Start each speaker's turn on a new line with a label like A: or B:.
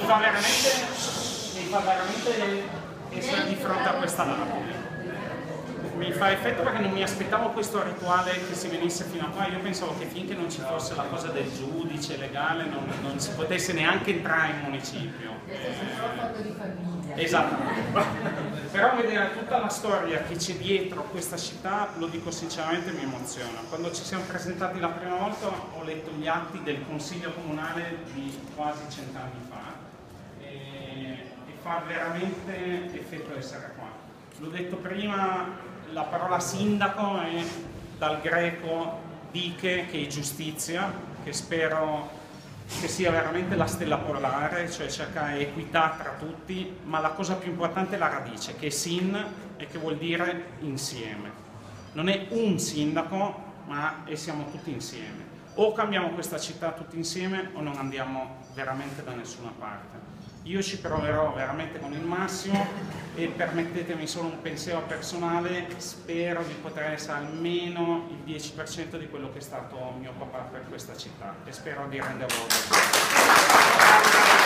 A: fa veramente essere di fronte a questa lapide. Mi fa effetto perché non mi aspettavo questo rituale che si venisse fino a qua. Io pensavo che finché non ci fosse la cosa del giudice legale non si potesse neanche entrare in municipio. Esatto. Però vedere tutta la storia che c'è dietro questa città, lo dico sinceramente, mi emoziona. Quando ci siamo presentati la prima volta ho letto gli atti del Consiglio Comunale di quasi 100 anni fa e fa veramente effetto essere qua. L'ho detto prima, la parola sindaco è dal greco dike, che è giustizia, che spero che sia veramente la stella polare, cioè cerca equità tra tutti, ma la cosa più importante è la radice, che è sin e che vuol dire insieme. Non è un sindaco, ma siamo tutti insieme. O cambiamo questa città tutti insieme o non andiamo veramente da nessuna parte. Io ci proverò veramente con il massimo e permettetemi solo un pensiero personale, spero di poter essere almeno il 10% di quello che è stato mio papà per questa città e spero di renderlo.